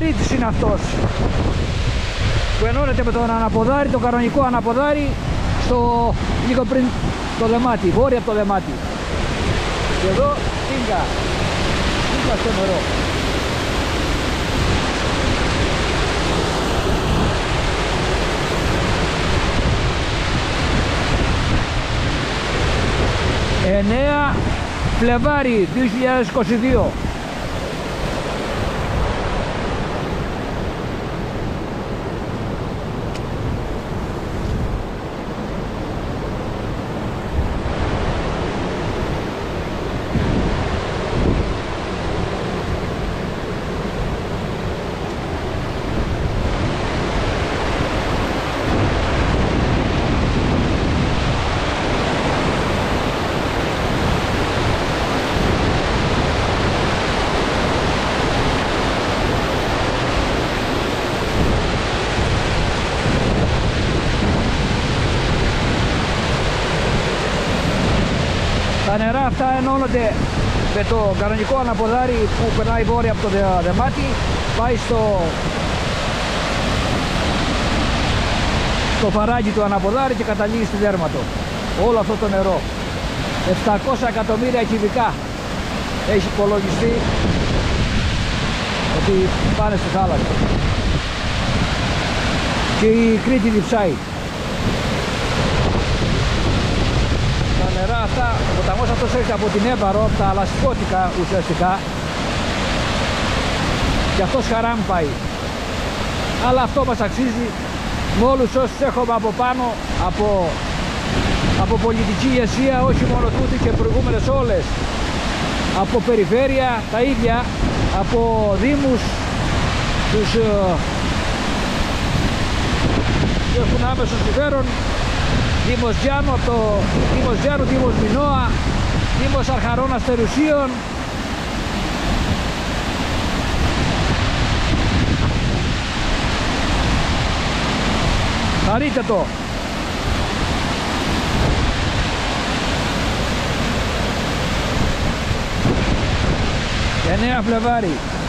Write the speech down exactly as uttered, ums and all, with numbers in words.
Βαρύτης είναι αυτός που ενώνεται με τον αναποδάρι, το κανονικό αναποδάρι, στο, λίγο πριν το δεμάτι, βόρεια από το δεμάτι. Και εδώ τίγκα, τίγκα στο νερό. εννέα Φλεβάρι δύο χιλιάδες είκοσι δύο. Τα νερά αυτά ενώνονται με το κανονικό αναποδάρι που περνάει βόρεια από το δεμάτι, πάει στο, στο φαράγγι του αναποδάρι και καταλήγει στη δέρματο. Όλο αυτό το νερό, επτακόσια εκατομμύρια κυβικά, έχει υπολογιστεί ότι πάνε στη θάλασσα. Και η Κρήτη διψάει. Τα νερά αυτά, ο ποταμός αυτός έρχεται από την Έβαρο, από τα αλασικότικα ουσιαστικά, και αυτός χαράμ πάει. Αλλά αυτό μας αξίζει με όλους όσους έχουμε από πάνω, από, από πολιτική ηγεσία, όχι μόνο τούτη και προηγούμενες όλες, από περιφέρεια τα ίδια, από δήμους τους που έχουν άμεσο συμφέρον, Δήμος Γιάννου, από το Δήμος Γιάννου, Δήμος Μινώα, Δήμος Αρχαρών Αστερουσίων. Χαρείτε το! εννέα Φλεβάρι.